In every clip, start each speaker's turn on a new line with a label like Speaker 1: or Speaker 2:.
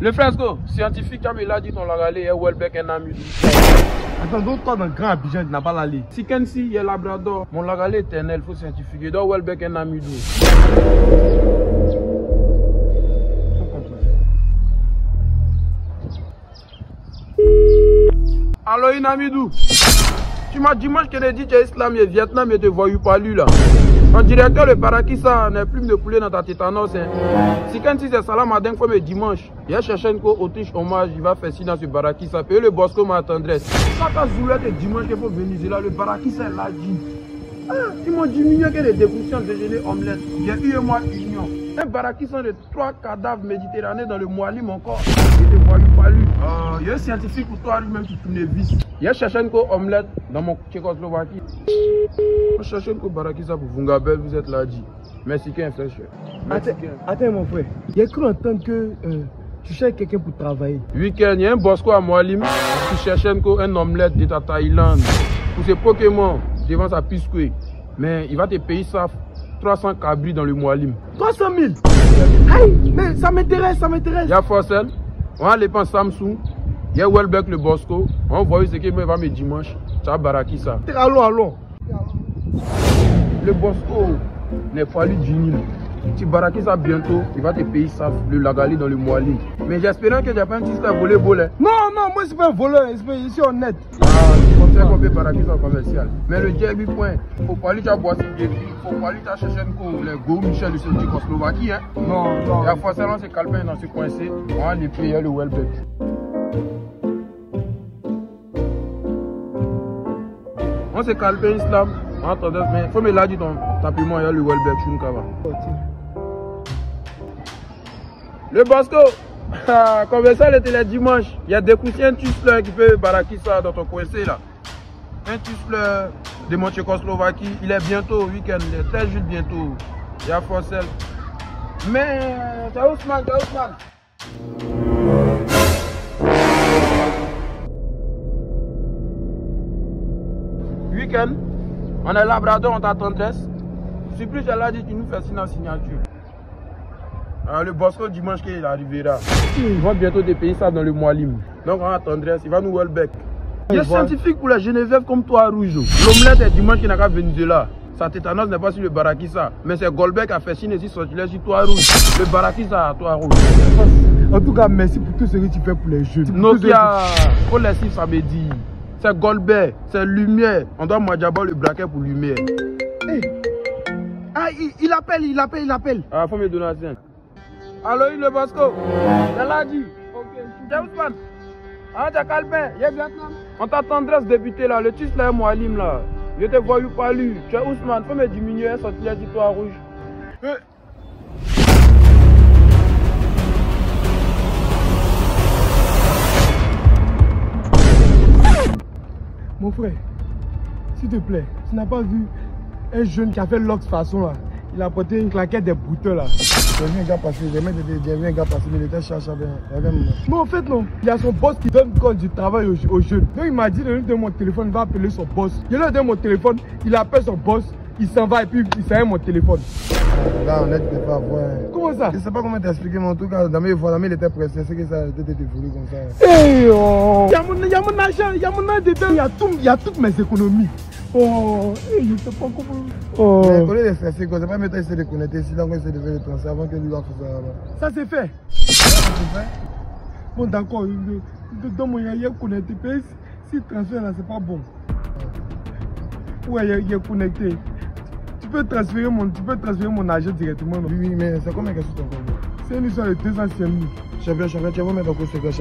Speaker 1: Le fresco, scientifique, comme il a dit, on l'a regardé, il y a Welbeck et Namidou.
Speaker 2: Attends, donc toi dans le grand Abidjan, tu n'as pas l'allée.
Speaker 1: Si Kensi, il y a Labrador, mon l'a regardé éternel, il faut scientifique. Il doit Welbeck et Namidou. Allo, Namidou. Tu m'as dimanche que dit que Islam et Vietnam et te voyou pas lui là. En directeur le Barakissa n'est plus de poulet dans ta tétanos. Si quand c'est salam à dingue comme dimanche, il y a cherché une Autriche hommage, il va faire ci dans ce Barakissa. Puis le Bosco m'a tendresse. Ça quand Zoulette dimanche qu'il faut venir là, le Barakissa l'a dit. Ils m'ont diminué que les découchants déjeuner omelette. Il y a eu moi union. Un Barakissa de 3 cadavres méditerranéens dans le Moualim encore. Il ne voyait pas lui. Il y a un scientifique pour toi lui-même qui tourne vis. Il y a cherché une omelette dans mon Tchécoslovaquie. Je cherche une Barakissa pour Vungabel, vous êtes là dit. Merci qu'un frère.
Speaker 2: Attends mon frère, il y a cru entendre que tu cherches quelqu'un pour travailler.
Speaker 1: Week-end, il y a un Bosco à Moualim qui cherche un omelette de ta Thaïlande. Pour ses Pokémon, devant sa piscouille. Mais il va te payer ça 300 cabris dans le Moualim.
Speaker 2: 300 000. Aïe, mais ça m'intéresse, ça m'intéresse.
Speaker 1: Il y a Forcel, on a les pans Samsung, il y a Welbeck le Bosco, on voit ce qu'il va me dimanche, ça Barakissa.
Speaker 2: Allons.
Speaker 1: Le Bosco, les fallu du Nil. Tu Barakissa bientôt, il va te payer ça, le Lagali dans le Moualim. Mais j'espère que tu n'as pas un petit stade volé.
Speaker 2: Non, moi c'est pas un voleur, je suis honnête.
Speaker 1: Je conseille qu'on peut Barakissa commercial. Mais le Djerbi point, il faut pas aller à boire il faut pas aller à chercher les Go Michel de Tchécoslovaquie.
Speaker 2: Non.
Speaker 1: Il y a forcément ces calpins dans ce coin-ci, on a les payer le Welbeck. On s'est calpé Islam, on attendait, mais il faut me l'a dit dans tapis-moi, il y a le Welbeck, Chunkava. Le Bosco, comme ça, était le dimanche. Il y a des coussins Tussler qui peuvent Barakissa dans ton coincé là. Un Tussler de mon Tchécoslovaquie, il est bientôt au week-end, il est 13 juillet bientôt. Il y a Forcel. Mais, c'est Ousmane. Week-end, on est Labrador, on t'attendresse. Surprise, elle a dit qu'il nous fait signe en signature. Le Bosco dimanche qu'il arrivera. Ils vont bientôt dépayer ça dans le Moualim. Donc on attendresse, il va nous Welbeck. Il est scientifique pour la Geneviève comme toi rouge. L'omelette est dimanche qui n'a qu'à venir là. Sa tétanos n'est pas sur le Barakissa. Mais c'est Goldbeck qui a fait signe ici sur toi rouge. Le Barakissa à toi rouge.
Speaker 2: En tout cas, merci pour tout ce que tu fais pour les jeunes.
Speaker 1: Nokia, pour les cibles, ça veut dire. C'est Goldbeck, c'est lumière. On doit Madjaba le braquet pour lumière.
Speaker 2: Hey. Ah, il appelle.
Speaker 1: Ah, faut me donner la scène. Allo, le Bosco. Elle a dit. Ok. C'est Ousmane. Ah, t'as calmé. Il y a Vietnam. On t'attendrait ce débuté là. Le tis là, Moualim là. Je te vois pas lui. Tu es Ousmane. Faut me diminuer. Sortir les toi rouge.
Speaker 2: Mon frère, s'il te plaît, tu n'as pas vu un jeune qui a fait l'ox façon là. Il a porté une claquette des bouteux là.
Speaker 3: J'ai vu un gars passer, mais il était cherché avec
Speaker 2: mais en fait non, il y a son boss qui donne compte du travail aux jeunes. Donc il m'a dit de lui donner mon téléphone, il va appeler son boss. Je lui donne mon téléphone, il appelle son boss, il s'en va et puis il s'arrête mon téléphone.
Speaker 3: Là on est pas voir.
Speaker 2: Comment ça?
Speaker 3: Je sais pas comment t'expliquer, mais en tout cas, dans mes fois, il était pressé, c'est que ça était défoulé comme ça.
Speaker 2: Hey oh! Il y a mon argent, il y a mon argent dedans, il y a toutes mes économies. Oh, hey, je sais pas comment. Oh.
Speaker 3: Mais au lieu de stresser, c'est pas mettre essayer de connecter, si là on essaie de faire le transfert avant que lui va faire ça là-bas.
Speaker 2: Ça c'est fait.
Speaker 3: Ça c'est fait?
Speaker 2: Bon d'accord, dans mon yaya connecté, si le transfert là c'est pas bon. Ouais, il est connecté. Tu peux transférer mon argent directement. Non?
Speaker 3: Oui, mais c'est combien que c'est ton compte?
Speaker 2: C'est une histoire de 200 000.
Speaker 3: Champion, tu vas mettre au coup secret,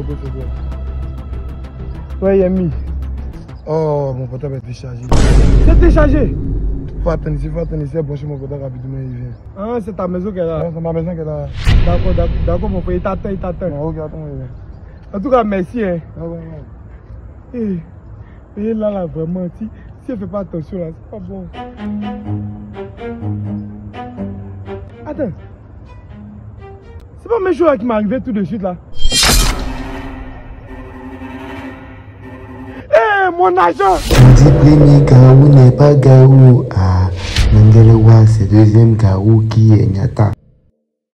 Speaker 2: Ouais, il a mis.
Speaker 3: Oh, mon portable est déchargé.
Speaker 2: C'est déchargé?
Speaker 3: Faut attendre ici, brancher mon portable rapidement, il vient.
Speaker 2: Ah, c'est ta maison qu'elle a?
Speaker 3: Non, c'est ma maison qu'elle a.
Speaker 2: D'accord, mon frère, il t'attend.
Speaker 3: Non, ok, attends, il vient.
Speaker 2: En tout cas, merci. Hein.
Speaker 3: Ah ouais.
Speaker 2: Et là, vraiment, si elle fait pas attention, là, c'est pas bon. Attends. C'est pas mes choses qui m'est arrivé tout de suite, là. Mon argent!
Speaker 4: On dit premier Garou n'est pas Garou. Ah, Mangelewa, c'est deuxième Garou qui est Nyata.